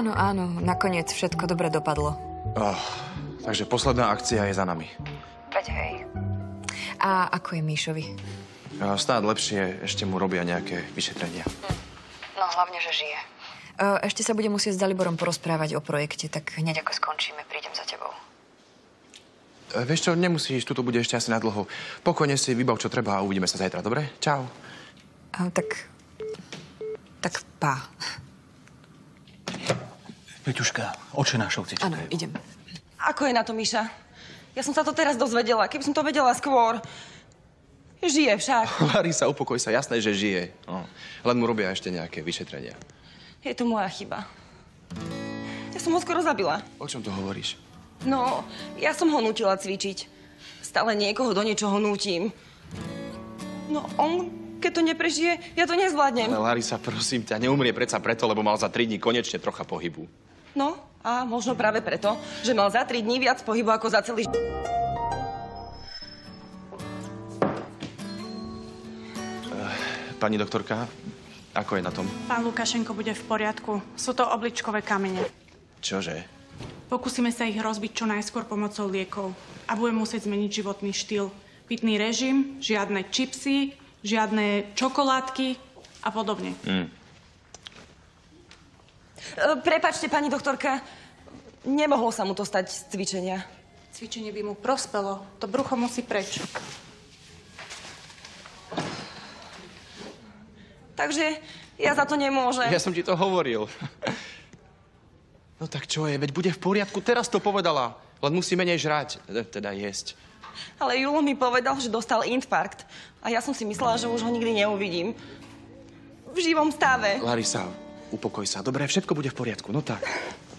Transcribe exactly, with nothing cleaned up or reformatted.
Áno, áno, nakoniec všetko dobre dopadlo. Oh, takže posledná akcia je za nami. Veď hej. A ako je Míšovi? Uh, Snáď lepšie, ešte mu robia nejaké vyšetrenia. Hm. No hlavne, že žije. Uh, ešte sa budem musieť s Daliborom porozprávať o projekte, tak hneď ako skončíme, prídem za tebou. Uh, vieš čo, nemusíš, tuto bude ešte asi nadlho. Pokojne si vybav, čo treba a uvidíme sa zajtra, dobre? Čau. Uh, tak... Tak pá. Peťuška, očenášov ti čakajú. Áno, idem. Ako je na to, Miša? Ja som sa to teraz dozvedela. Keby som to vedela skôr. Žije však. Larisa, upokoj sa, jasné, že žije. No, len mu robia ešte nejaké vyšetrenia. Je to moja chyba. Ja som ho skoro zabila. O čom to hovoríš? No, ja som ho nútila cvičiť. Stále niekoho do niečoho nútim. No, on, keď to neprežije, ja to nezvládnem. Ale Larisa, prosím ťa, neumrie predsa preto, lebo mal za tri dní konečne trocha pohybu. No, a možno práve preto, že mal za tri dní viac pohybu ako za celý... Pani doktorka, ako je na tom? Pán Lukašenko bude v poriadku. Sú to obličkové kamene. Čože? Pokúsime sa ich rozbiť čo najskôr pomocou liekov. A budeme musieť zmeniť životný štýl. Pitný režim, žiadne čipsy, žiadne čokoládky a podobne. Mm. Prepáčte, pani doktorka, nemohlo sa mu to stať z cvičenia. Cvičenie by mu prospelo. To brucho musí preč. Takže ja za to nemôžem. Ja som ti to hovoril. No tak čo je, veď bude v poriadku, teraz to povedala. Len musí menej žrať, teda jesť. Ale Julo mi povedal, že dostal infarkt. A ja som si myslela, že už ho nikdy neuvidím. V živom stave. Larisa, upokoj sa. Dobre, všetko bude v poriadku, no tak.